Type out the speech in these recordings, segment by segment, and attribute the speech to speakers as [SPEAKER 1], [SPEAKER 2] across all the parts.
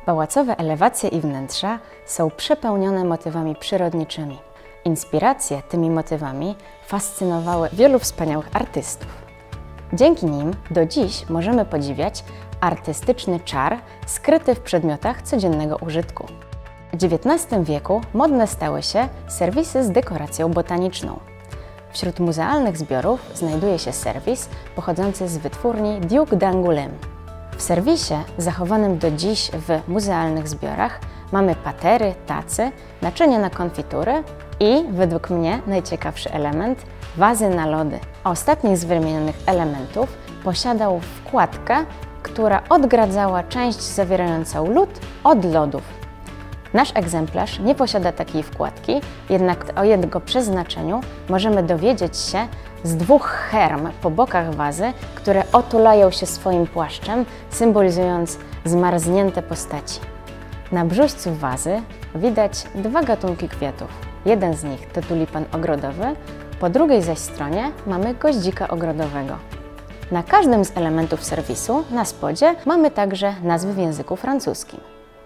[SPEAKER 1] Pałacowe elewacje i wnętrza są przepełnione motywami przyrodniczymi. Inspiracje tymi motywami fascynowały wielu wspaniałych artystów. Dzięki nim do dziś możemy podziwiać artystyczny czar skryty w przedmiotach codziennego użytku. W XIX wieku modne stały się serwisy z dekoracją botaniczną. Wśród muzealnych zbiorów znajduje się serwis pochodzący z wytwórni Duc d'Angoulême. W serwisie, zachowanym do dziś w muzealnych zbiorach, mamy patery, tacy, naczynia na konfitury i, według mnie, najciekawszy element – wazy na lody. Ostatni z wymienionych elementów posiadał wkładkę, która odgradzała część zawierającą lód od lodów. Nasz egzemplarz nie posiada takiej wkładki, jednak o jego przeznaczeniu możemy dowiedzieć się z dwóch herm po bokach wazy, które otulają się swoim płaszczem, symbolizując zmarznięte postaci. Na brzuszcu wazy widać dwa gatunki kwiatów. Jeden z nich to tulipan ogrodowy, po drugiej zaś stronie mamy goździka ogrodowego. Na każdym z elementów serwisu na spodzie mamy także nazwy w języku francuskim.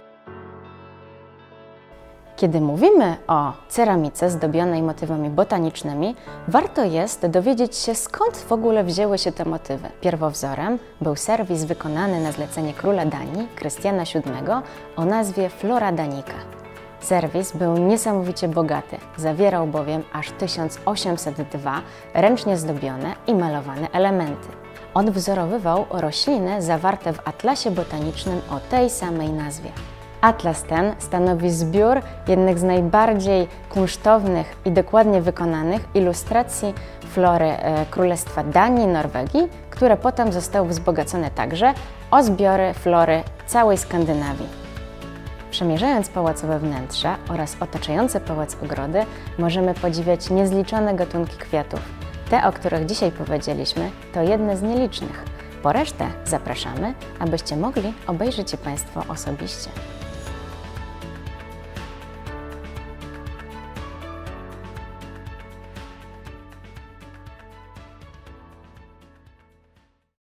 [SPEAKER 1] Kiedy mówimy o ceramice zdobionej motywami botanicznymi, warto jest dowiedzieć się, skąd w ogóle wzięły się te motywy. Pierwowzorem był serwis wykonany na zlecenie króla Danii, Krystiana VII, o nazwie Flora Danica. Serwis był niesamowicie bogaty, zawierał bowiem aż 1802 ręcznie zdobione i malowane elementy. Odwzorowywał rośliny zawarte w atlasie botanicznym o tej samej nazwie. Atlas ten stanowi zbiór jednych z najbardziej kunsztownych i dokładnie wykonanych ilustracji flory Królestwa Danii i Norwegii, które potem zostały wzbogacone także o zbiory flory całej Skandynawii. Przemierzając pałacowe wnętrza oraz otaczające pałac ogrody, możemy podziwiać niezliczone gatunki kwiatów. Te, o których dzisiaj powiedzieliśmy, to jedne z nielicznych. Po resztę zapraszamy, abyście mogli obejrzeć je Państwo osobiście.